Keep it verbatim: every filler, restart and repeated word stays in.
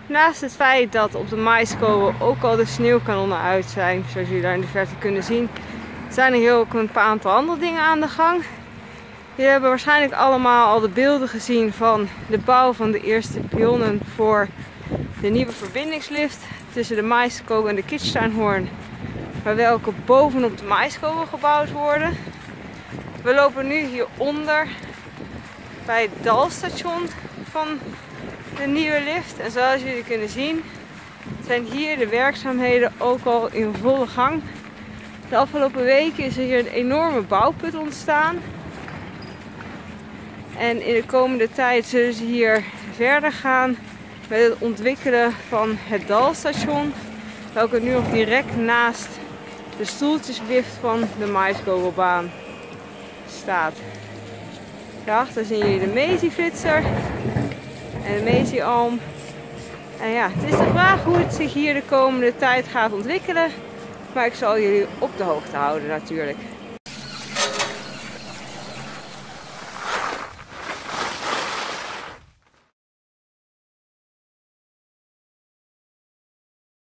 Naast het feit dat op de Maïskogel ook al de sneeuwkanonnen uit zijn, zoals jullie daar in de verte kunnen zien, zijn er hier ook een paar aantal andere dingen aan de gang. Jullie hebben waarschijnlijk allemaal al de beelden gezien van de bouw van de eerste pionnen voor de nieuwe verbindingslift tussen de Maïskogel en de Kitzsteinhorn, waar welke bovenop de Maïskogel gebouwd worden. We lopen nu hieronder bij het dalstation van de nieuwe lift. En zoals jullie kunnen zien zijn hier de werkzaamheden ook al in volle gang. De afgelopen weken is er hier een enorme bouwput ontstaan. En in de komende tijd zullen ze hier verder gaan met het ontwikkelen van het dalstation, welke nu nog direct naast de stoeltjeslift van de Maïskogelbaan staat. Daarachter zien jullie de Mezi-flitser en de Mezi-alm. En ja, het is de vraag hoe het zich hier de komende tijd gaat ontwikkelen. Maar ik zal jullie op de hoogte houden natuurlijk.